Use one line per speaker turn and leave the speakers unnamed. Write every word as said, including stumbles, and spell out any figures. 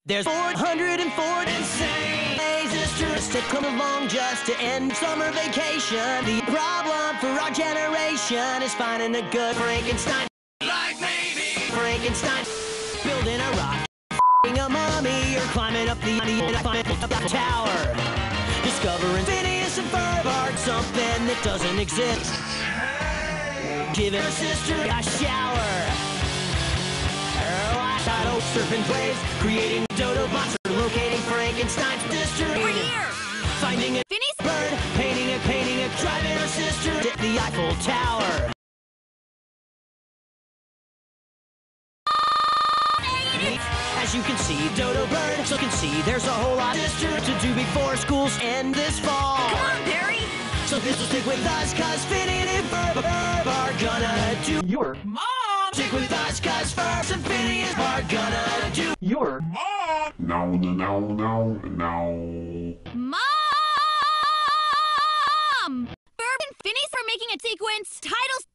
There's four hundred four insane sisters that come along just to end summer vacation. The problem for our generation is finding a good Frankenstein. Like maybe Frankenstein building a rock, a mummy, or climbing up the, the, the tower. Discovering Phineas and Ferb, something that doesn't exist. Giving her sister a shower. Shadow surfing plays, creating dodo bots, locating Frankenstein's sister.
Over here!
Finding a
Phineas
bird, painting it, painting it, driving her sister to the Eiffel Tower. As you can see, Dodo Bird, so you can see there's a whole lot sister to do before schools end this fall.
Come on, Barry!
So this will stick with us, cause Phineas and Ferb are gonna do your mom! Stick with us, cause Ferb and Phineas are gonna do your mom!
No, no, no, no.
Mom! Ferb and Phineas are making a sequence titled